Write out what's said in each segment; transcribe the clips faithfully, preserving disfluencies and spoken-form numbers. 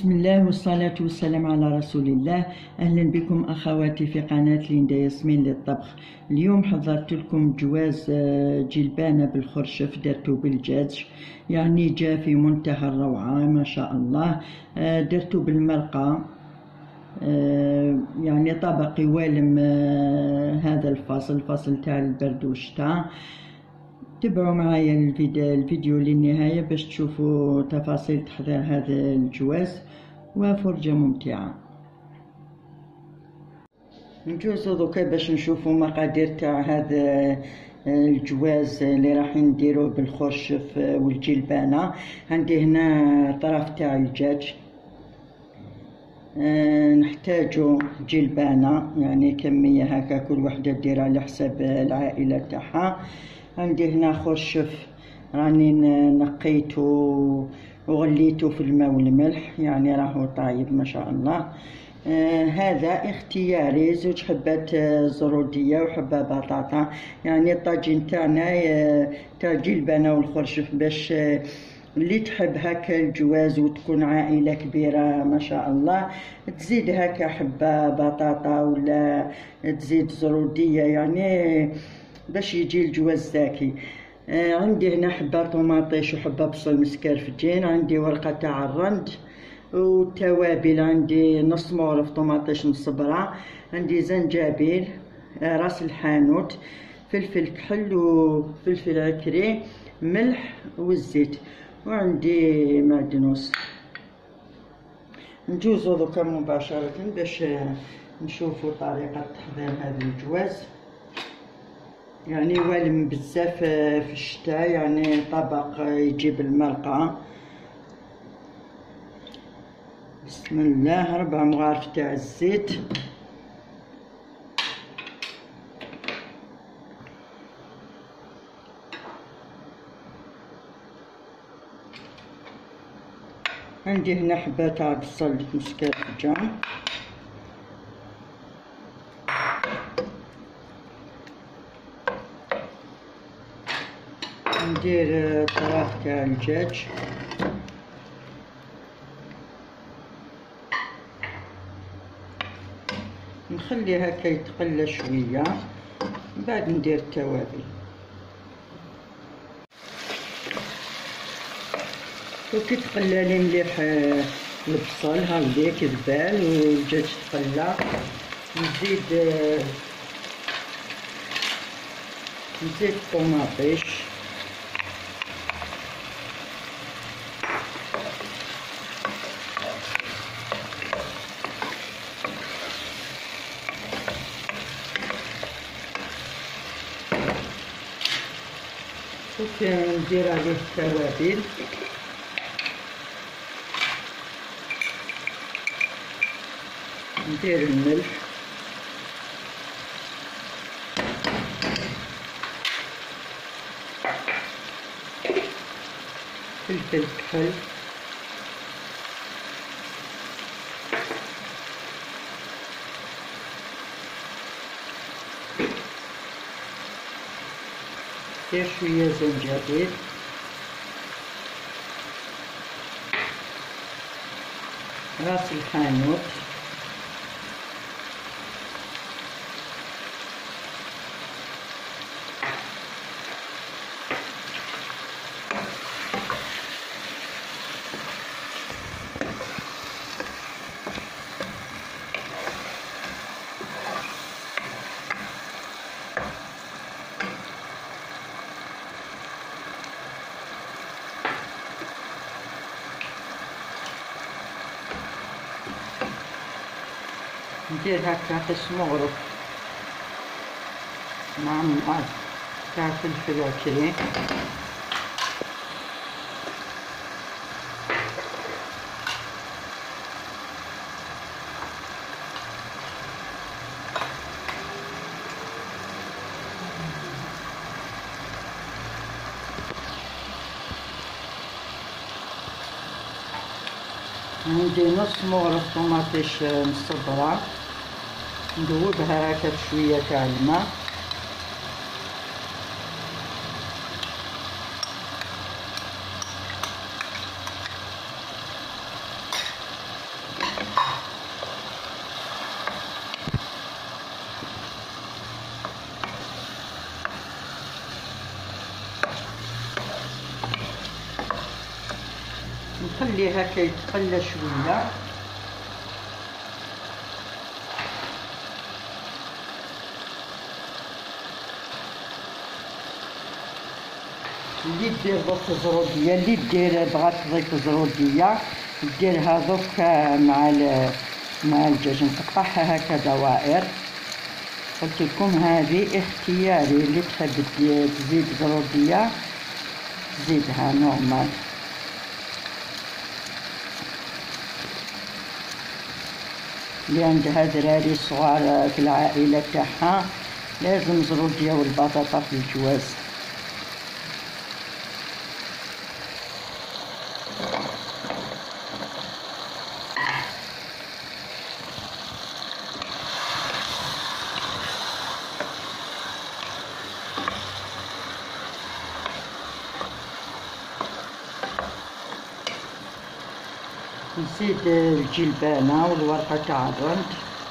بسم الله والصلاة والسلام على رسول الله. أهلا بكم أخواتي في قناة ليندا ياسمين للطبخ. اليوم حضرت لكم جواز جلبانة بالخرشف درتو بالدجاج، يعني جاء في منتهى الروعة ما شاء الله. درتو بالمرقة، يعني طبق يوالم هذا الفصل الفصل تاع البرد والشتاء. تابعوا معايا الفيديو, الفيديو للنهاية باش تشوفوا تفاصيل تحضير هذا الجواز وفرجة ممتعة. نجوزو دوكا باش نشوفوا مقادير تاع هذا الجواز اللي راح نديروه بالخرشف والجلبانة. عندي هنا طرف تاع الدجاج، نحتاجو جلبانة يعني كمية هكا كل وحدة ديرها على حساب العائلة تاعها. عندي هنا خرشف راني نقيته وغليته في الماء والملح، يعني راهو طايب ما شاء الله. آه هذا اختياري، زوج حبات زرودية وحبة بطاطا، يعني الطاجين تاعنا تاع الجلبانة والخرشف باش اللي تحب هكا الجواز وتكون عائلة كبيرة ما شاء الله تزيد هكا حبة بطاطا ولا تزيد زرودية، يعني باش يجي الجواز زاكي. آه عندي هنا حبة طماطيش وحبة بصل مسكرفجين، عندي ورقة تاع الرند والتوابل، عندي نص مغرف طماطيش مصبرة، عندي زنجبيل، آه راس الحانوت، فلفل كحل وفلفل عكري، ملح والزيت، وعندي معدنوس. نجوزو دوكا مباشرة باش نشوفوا طريقة تحضير هذا الجواز. يعني والم بزاف في الشتاء، يعني طبق يجيب المرقة. بسم الله، ربع مغارف تاع الزيت، عندي هنا حبة تاع بصل مسكرفجة، ندير طراف تاع الدجاج، نخليه هكا يتقلى شويه، من بعد ندير التوابل. وكي تقلى لي مليح البصل هاكداك يذبال والدجاج تقلى، نزيد نزيد الطماطيش، ندير عليه التوابل، ندير الملح، فلفل كحل، ندير شوية زنجبيل، راس الحانوت، ندير هكا حس مغرف مع معلقة تاع فلفل عكري، عندي نص مغرف طماطيش مصبرة، ندوبها هكا بشوية تاع الماء، ونخليه هكا يتقلى شويه. اللي دير دوك زروديه، اللي دير بغات تضيف زروديه ديرها دوك مع مع الدجاج، نقطعها هكا دوائر. قلت لكم هذه اختياري، اللي تحب تزيد زروديه تزيدها نورمال. اللي عندها دراري صغار في العائله تاعها لازم زروديه والبطاطا في الجواز. نزيد الجلبانه والورقه تاع الرند،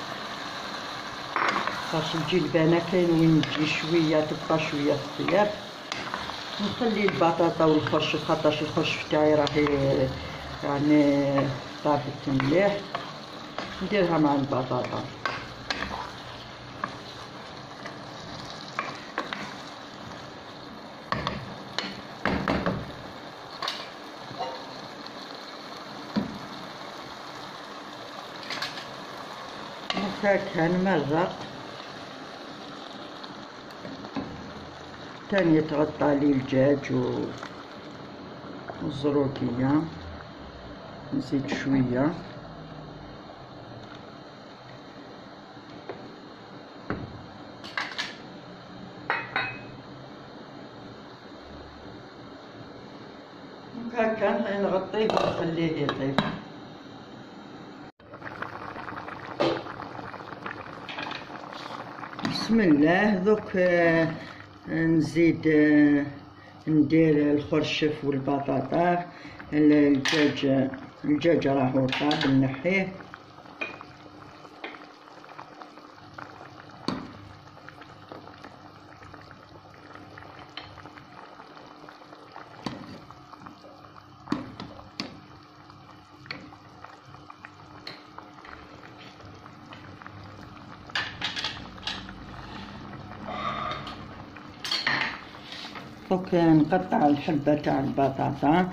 باش الجلبانه كاين وين تجي شويه تبقى شويه في الطياب. نخلي البطاطا والخرشف، خاطرش الخرشف تاعي راهي يعني طابت مليح، نديرها مع البطاطا. هكا نمرق تاني يتغطى لي الدجاج والزرودية. نزيد شوية هكا نغطيه ونخليه يطيب. بسم الله. دوك نزيد ندير الخرشف والبطاطا. الدجاج الدجاج راهو طاب، نحيه. دوك نقطع الحبة تاع البطاطا،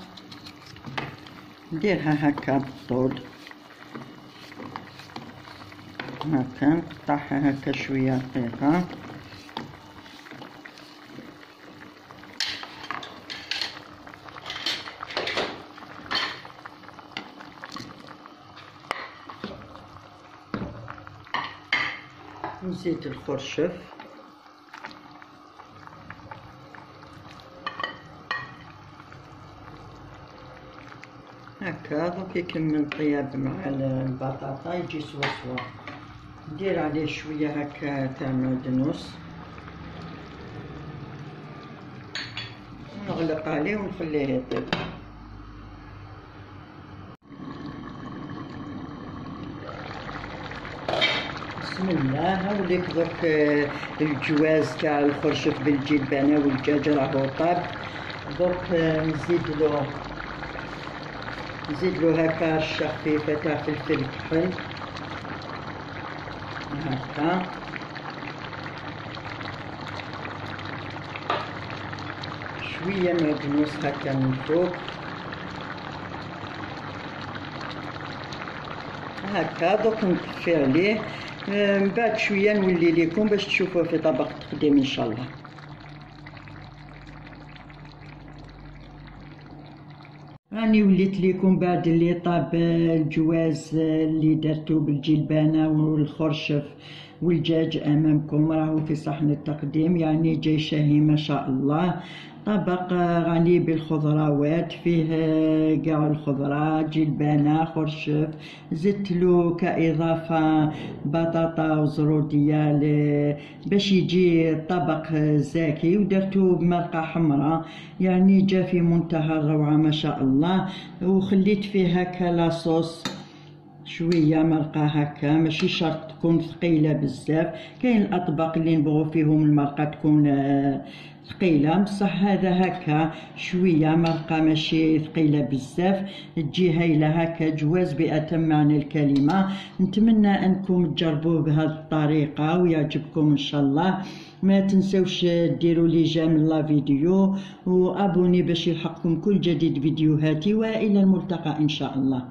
نديرها هكا بالطول، هكا نقطعها هكا شوية رقيقة. نزيد الخرشف هكا. دوك يكمل طياب مع البطاطا يجي سوا سوا. ندير عليه شويه هكا تاع معدنوس، نغلق عليه ونخليه يطيب. بسم الله. هاوليك دوك الجواز تاع الخرشف بالجلبانه والدجاج راهو طاب. دوك نزيد له نزيد له هكا رشه خفيفه تاع فلفل كحل هكا. شويه معدنوس هكا من فوق هكا. دوك نطفي عليه، من بعد شويه نولي لكم باش تشوفوه في طبق تقديم ان شاء الله. راني وليت لكم بعد اللي طاب الجواز اللي درتو بالجلبانه والخرشف والدجاج امامكم، راهو في صحن التقديم، يعني جاي شهي ما شاء الله. طبق غني بالخضروات، فيه كاع الخضره، جلبانه، خرشف، زدت له كاضافه بطاطا وزروديه باش يجي الطبق زاكي، ودرتو بمرقه حمراء، يعني جا في منتهى الروعه ما شاء الله. وخليت فيه هكا لاصوص، شويه مرقه هكا، ماشي شرط تكون ثقيله بزاف. كاين الاطباق اللي نبغوا فيهم المرقه تكون ثقيله، بصح هذا هكا شويه مرقه ماشي ثقيله بزاف، تجي هايله هكا جواز بأتم معنى الكلمه. نتمنى انكم تجربوه بهذه الطريقه ويعجبكم ان شاء الله. ما تنسوش ديروا لي جيم لا فيديو وابوني باش يلحقكم كل جديد فيديوهاتي، والى الملتقى ان شاء الله.